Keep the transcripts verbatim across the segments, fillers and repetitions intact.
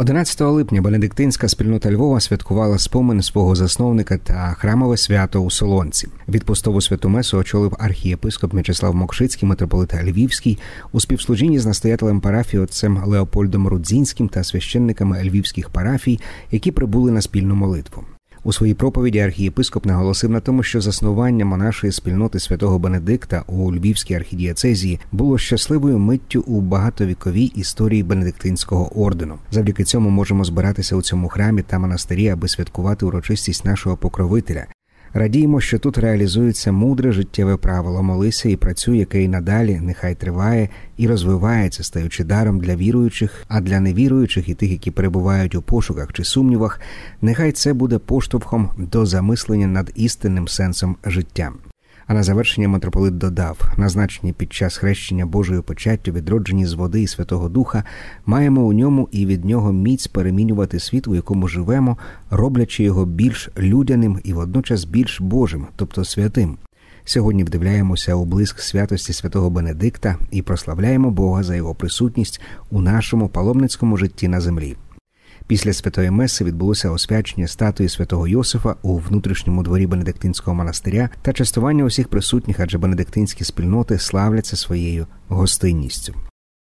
одинадцятого липня бенедиктинська спільнота Львова святкувала спомин свого засновника та храмове свято у Солонці. Відпустову святу месу очолив архієпископ М'ячеслав Мокшицький, митрополит Львівський, у співслужінні з настоятелем парафії отцем Леопольдом Рудзінським та священниками львівських парафій, які прибули на спільну молитву. У своїй проповіді архієпископ наголосив на тому, що заснування монашої спільноти святого Бенедикта у Львівській архідієцезії було щасливою миттю у багатовіковій історії бенедиктинського ордену. Завдяки цьому можемо збиратися у цьому храмі та монастирі, аби святкувати урочистість нашого покровителя. Радіємо, що тут реалізується мудре життєве правило «Молися і працюй», яке й надалі нехай триває і розвивається, стаючи даром для віруючих, а для невіруючих і тих, які перебувають у пошуках чи сумнівах, нехай це буде поштовхом до замислення над істинним сенсом життя. А на завершення митрополит додав: назначені під час хрещення Божою печаттю, відроджені з води і Святого Духа, маємо у ньому і від нього міць перемінювати світ, у якому живемо, роблячи його більш людяним і водночас більш Божим, тобто святим. Сьогодні вдивляємося у блиск святості святого Бенедикта і прославляємо Бога за його присутність у нашому паломницькому житті на землі. Після святої меси відбулося освячення статуї святого Йосифа у внутрішньому дворі Бенедиктинського монастиря та частування усіх присутніх, адже бенедиктинські спільноти славляться своєю гостинністю.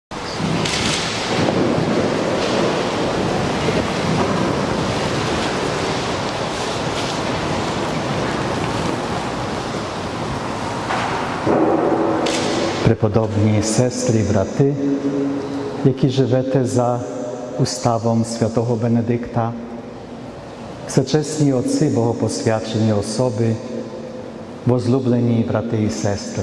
Преподобні сестри і брати, які живете за уставом святого Бенедикта, всечесні отці, богопосвячені особи, возлюблені брати і сестри.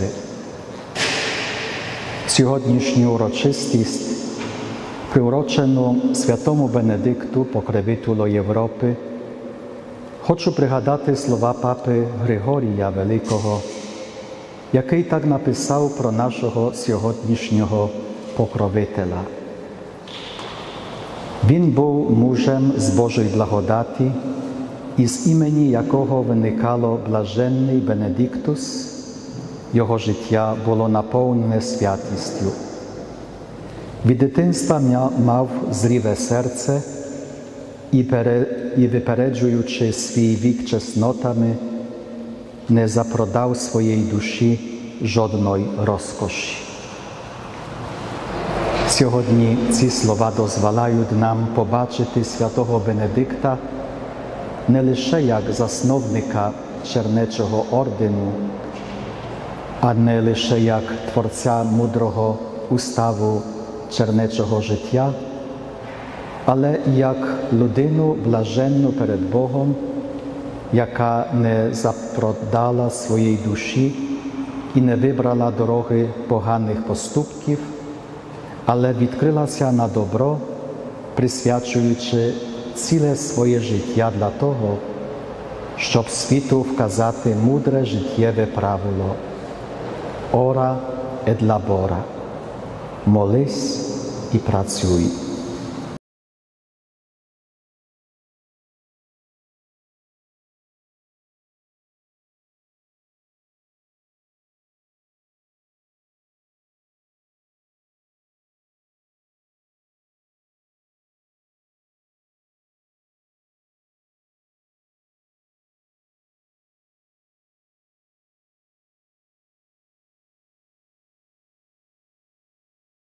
Сьогоднішню урочистість, приурочену святому Бенедикту, покровителю Європи, хочу пригадати слова папи Григорія Великого, який так написав про нашого сьогоднішнього покровителя. Він був мужем з Божої благодаті, із імені якого виникало блаженний Бенедиктус. Його життя було наповнене святістю. Від дитинства мав зріве серце і, пере, і випереджуючи свій вік чеснотами, не запродав своєї душі жодної розкоші. Сьогодні ці слова дозволяють нам побачити святого Бенедикта не лише як засновника Чернечого ордену, а не лише як творця мудрого уставу чернечого життя, але як людину блаженну перед Богом, яка не запродала своєї душі і не вибрала дороги поганих поступків, але відкрилася на добро, присвячуючи ціле своє життя для того, щоб світу вказати мудре життєве правило «Ora et labora» – «Молись і працюй».